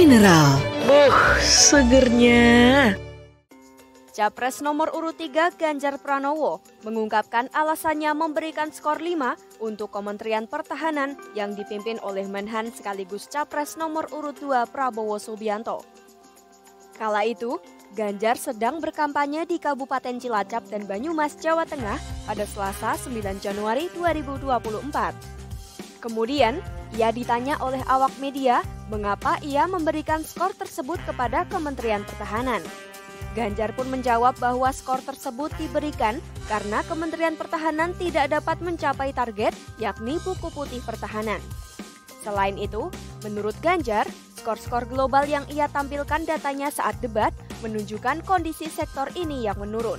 mineral. Segernya. Capres nomor urut 3 Ganjar Pranowo mengungkapkan alasannya memberikan skor 5 untuk Kementerian Pertahanan yang dipimpin oleh Menhan sekaligus Capres nomor urut 2 Prabowo Subianto. Kala itu, Ganjar sedang berkampanye di Kabupaten Cilacap dan Banyumas, Jawa Tengah pada Selasa 9 Januari 2024. Kemudian, ia ditanya oleh awak media mengapa ia memberikan skor tersebut kepada Kementerian Pertahanan. Ganjar pun menjawab bahwa skor tersebut diberikan karena Kementerian Pertahanan tidak dapat mencapai target, yakni buku putih pertahanan. Selain itu, menurut Ganjar, skor-skor global yang ia tampilkan datanya saat debat menunjukkan kondisi sektor ini yang menurun.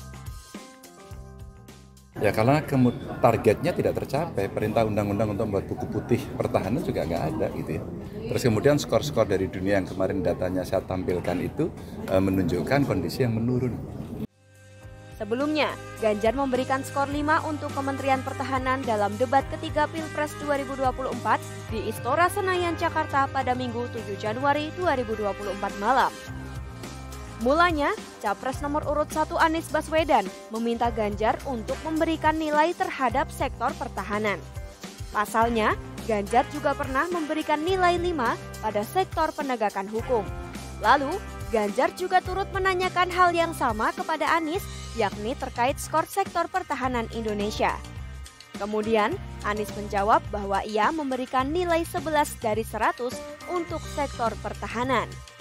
Ya karena targetnya tidak tercapai, perintah undang-undang untuk membuat buku putih pertahanan juga nggak ada gitu ya. Terus kemudian skor-skor dari dunia yang kemarin datanya saya tampilkan itu menunjukkan kondisi yang menurun. Sebelumnya, Ganjar memberikan skor 5 untuk Kementerian Pertahanan dalam debat ketiga Pilpres 2024 di Istora Senayan, Jakarta pada Minggu 7 Januari 2024 malam. Mulanya, Capres nomor urut 1 Anies Baswedan meminta Ganjar untuk memberikan nilai terhadap sektor pertahanan. Pasalnya, Ganjar juga pernah memberikan nilai 5 pada sektor penegakan hukum. Lalu, Ganjar juga turut menanyakan hal yang sama kepada Anies, yakni terkait skor sektor pertahanan Indonesia. Kemudian, Anies menjawab bahwa ia memberikan nilai 11 dari 100 untuk sektor pertahanan.